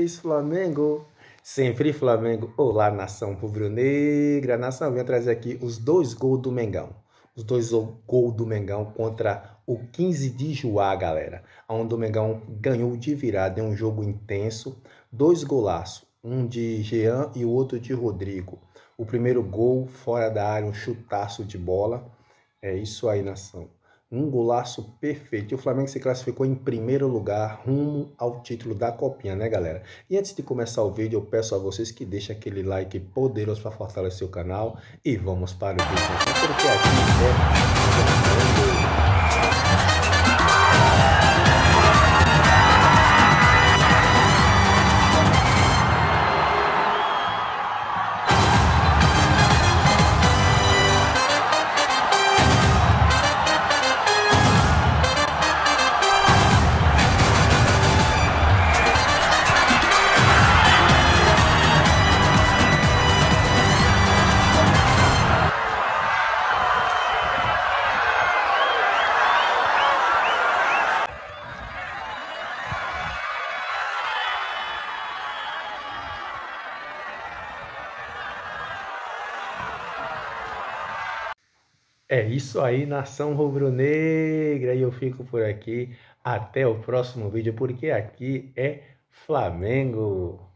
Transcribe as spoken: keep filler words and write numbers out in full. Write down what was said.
vez Flamengo, sempre Flamengo. Olá, nação rubro-negra. Nação, venho trazer aqui os dois gols do Mengão. Os dois gols do Mengão contra o quinze de Juá, galera. Onde o Mengão ganhou de virada em um jogo intenso. Dois golaços, um de Jean e o outro de Rodrigo. O primeiro gol fora da área, um chutaço de bola. É isso aí, nação. Um golaço perfeito. E o Flamengo se classificou em primeiro lugar rumo ao título da Copinha, né, galera? E antes de começar o vídeo, eu peço a vocês que deixem aquele like poderoso para fortalecer o canal. E vamos para o vídeo. Porque aqui é... É isso aí, nação rubro-negra, e eu fico por aqui até o próximo vídeo, porque aqui é Flamengo.